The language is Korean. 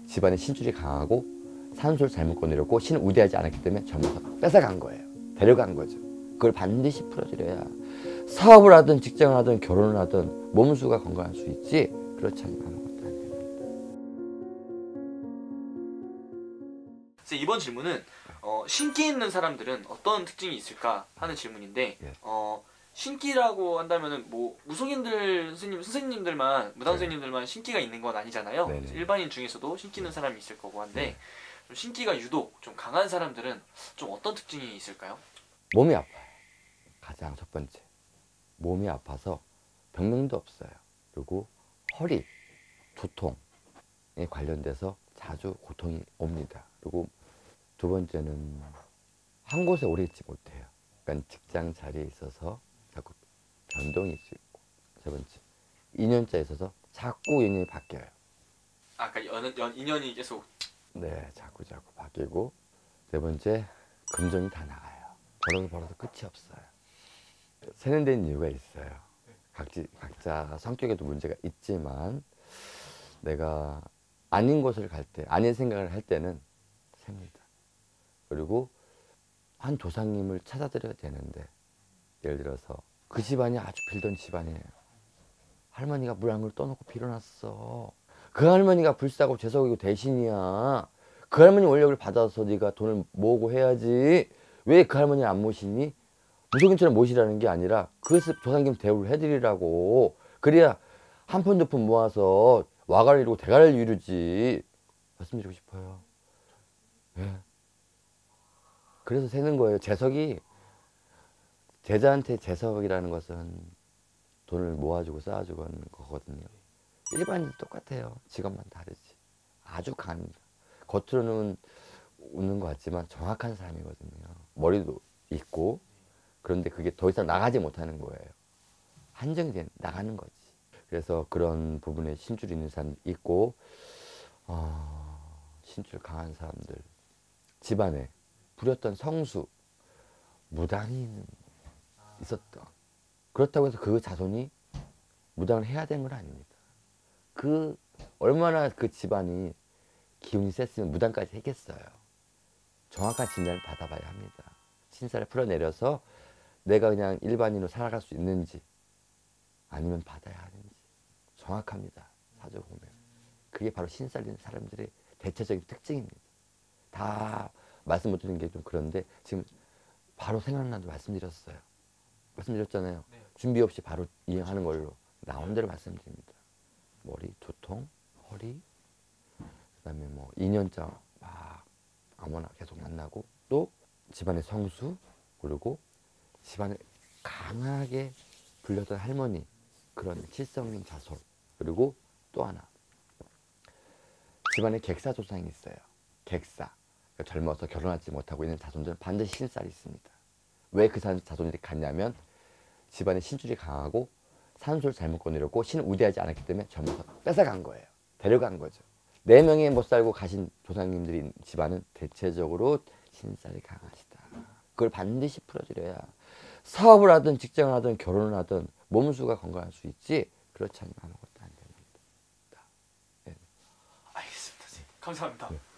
집안의 신줄이 강하고 산소를 잘못 꺼내렸고 신을 우대하지 않았기 때문에 젊어서 뺏어간 거예요. 데려간 거죠. 그걸 반드시 풀어드려야 사업을 하든 직장을 하든 결혼을 하든 몸수가 건강할 수 있지, 그렇지 않으면 아무것도 안 됩니다. 이번 질문은 신기 있는 사람들은 어떤 특징이 있을까 하는 질문인데, 예. 신기라고 한다면은 뭐 무속인들 선생님들만 무당 네. 선생님들만 신기가 있는 건 아니잖아요. 네네. 일반인 중에서도 신기 있는 사람이 있을 거고 한데, 좀 신기가 유독 좀 강한 사람들은 좀 어떤 특징이 있을까요? 몸이 아파요. 가장 첫 번째. 몸이 아파서 병명도 없어요. 그리고 허리, 두통에 관련돼서 자주 고통이 옵니다. 그리고 두 번째는 한 곳에 오래 있지 못해요. 그러니까 직장 자리에 있어서 자꾸 변동이 있고, 세 번째, 인연자에 있어서 자꾸 인연이 바뀌어요. 아까 인연이 계속. 네, 자꾸 바뀌고, 네 번째, 금전이 다 나가요. 벌어도 끝이 없어요. 세련된 이유가 있어요. 각자 성격에도 문제가 있지만, 내가 아닌 곳을 갈 때, 아닌 생각을 할 때는 셉니다. 그리고 한 조상님을 찾아드려야 되는데, 예를 들어서 그 집안이 아주 빌던 집안이에요. 할머니가 물안을 떠놓고 빌어놨어. 그 할머니가 불사고 재석이고 대신이야. 그 할머니 원력을 받아서 네가 돈을 모으고 해야지. 왜 그 할머니 안 모시니? 무속인처럼 모시라는 게 아니라 그 조상님 대우를 해드리라고. 그래야 한 푼 두 푼 모아서 와가를 이루고 대가를 이루지. 말씀드리고 싶어요. 예. 그래서 세는 거예요. 재석이, 제자한테 재석이라는 것은 돈을 모아주고 쌓아주고 하는 거거든요. 일반인 똑같아요. 직업만 다르지. 아주 강합니다. 겉으로는 웃는 것 같지만 정확한 사람이거든요. 머리도 있고. 그런데 그게 더 이상 나가지 못하는 거예요. 한정된 나가는 거지. 그래서 그런 부분에 신줄이 있는 사람이 있고, 신줄 강한 사람들, 집안에 부렸던 성수, 무당이 있었던. 그렇다고 해서 그 자손이 무당을 해야 되는 건 아닙니다. 얼마나 그 집안이 기운이 셌으면 무당까지 했겠어요. 정확한 진단을 받아봐야 합니다. 신사를 풀어내려서 내가 그냥 일반인으로 살아갈 수 있는지 아니면 받아야 하는지 정확합니다. 사주 보면. 그게 바로 신살리는 사람들의 대체적인 특징입니다. 다 말씀 못 드리는 게 좀 그런데 지금 바로 생각나도 말씀드렸잖아요. 네. 준비 없이 바로 이행하는 걸로 나온 대로 말씀드립니다. 머리, 두통, 허리, 그다음에 뭐 2년째 막 아무나 계속 만나고, 또 집안의 성수, 그리고 집안에 강하게 불렸던 할머니, 그런 칠성님 자손, 그리고 또 하나 집안에 객사 조상이 있어요. 객사. 그러니까 젊어서 결혼하지 못하고 있는 자손들은 반드시 신살이 있습니다. 왜 그 자손들이 갔냐면 집안에 신줄이 강하고 산소를 잘못 꺼내렸고 신을 우대하지 않았기 때문에 젊어서 뺏어간 거예요. 데려간 거죠. 4명이 못 살고 가신 조상님들이 집안은 대체적으로 신살이 강하시다. 그걸 반드시 풀어드려야 사업을 하든 직장을 하든 결혼을 하든 몸수가 건강할 수 있지, 그렇지 않으면 아무것도 안 됩니다. 알겠습니다. 선생님. 감사합니다. 네.